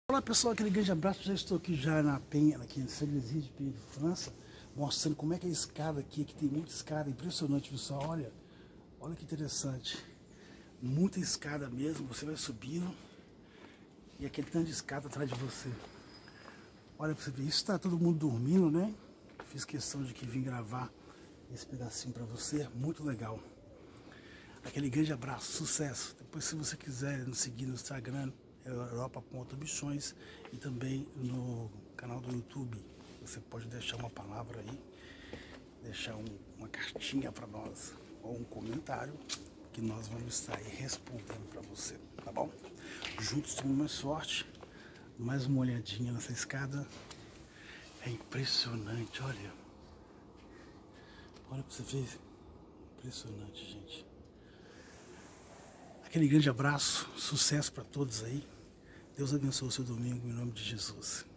Olá pessoal, aquele grande abraço. Já estou aqui já na Penha, aqui na Segresia de Penha de França, mostrando como é que é a escada aqui. Aqui tem muita escada, impressionante pessoal. Olha que interessante, muita escada mesmo. Você vai subindo e aquele tanto de escada atrás de você. Olha pra você ver, isso está todo mundo dormindo, né? Fiz questão de que vim gravar esse pedacinho para você, muito legal. Aquele grande abraço, sucesso. Depois, se você quiser nos seguir no Instagram, europa.ambições, e também no canal do YouTube, você pode deixar uma palavra aí, deixar uma cartinha para nós, ou um comentário, que nós vamos estar aí respondendo para você, tá bom? Juntos somos mais forte. Mais uma olhadinha nessa escada. É impressionante, olha. Olha pra você ver. Impressionante, gente. Aquele grande abraço, sucesso para todos aí. Deus abençoe o seu domingo em nome de Jesus.